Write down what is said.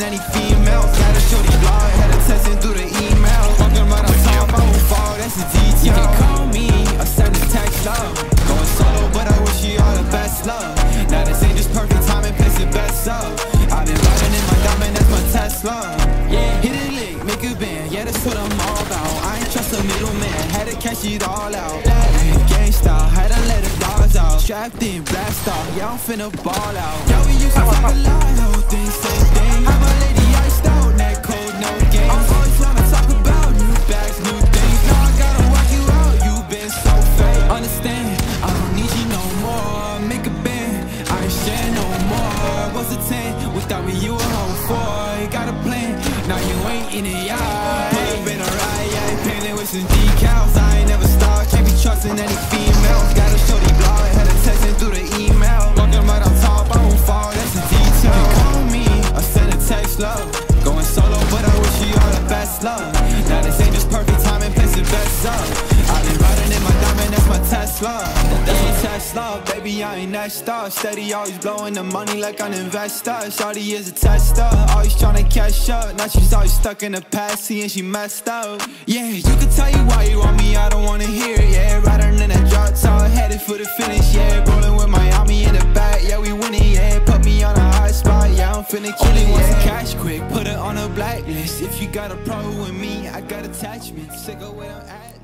any females. Got a shorty blog, had her texting through the email. Walking right on top, I won't fall, that's the detail. You can call me or send a text love. Going solo, but I wish you all the best love. Now this ain't just perfect timing, place it best up. I've been riding in my diamond, that's my Tesla. Yeah, hit a lick, make a band, yeah, that's what I'm all about. I ain't trust a middleman, had to cash it all out. Gangsta, had to let the dogs out. Strapped in, blast off, yeah, I'm finna ball out. Yeah, we used to talk a lot, whole thing, same thing. Have my lady iced out, neck cold, no games. I'm always trying to talk about new bags, new things. Now I gotta walk you out, you been so fake. Understand, I don't need you no more. Make a band, I ain't share no more. What's a 10? Without me, you a hoe 4. You got a plan, now you ain't in it, yeah. Pull up in a ride, yeah, painted with some decals. I ain't never start, can't be trusting any females. Got a shorty blog, had her texting through the email. Walking right on top, I won't fall, that's the detail. You call me, I send a text love. Going solo, but I wish you all the best love. Now this ain't just perfect timing, place it best up. I've been riding in my diamond, that's my Tesla. That's my Tesla, baby, I ain't next up. Steady, always blowing the money like an investor. Shawty is a tester, always trying to catch up. Now she's always stuck in the past, seeing she messed up. Yeah, you can tell you why you want me, I don't wanna hear it. Yeah, riding in that drop top, headed for the finish. Yeah, rolling with Miami in the back, yeah, we winning. Yeah, put me on a high spot, yeah, I'm finna kill it. Wants cash quick, put it on a blacklist. If you got a problem with me, I got attachments. Sick of where I'm at.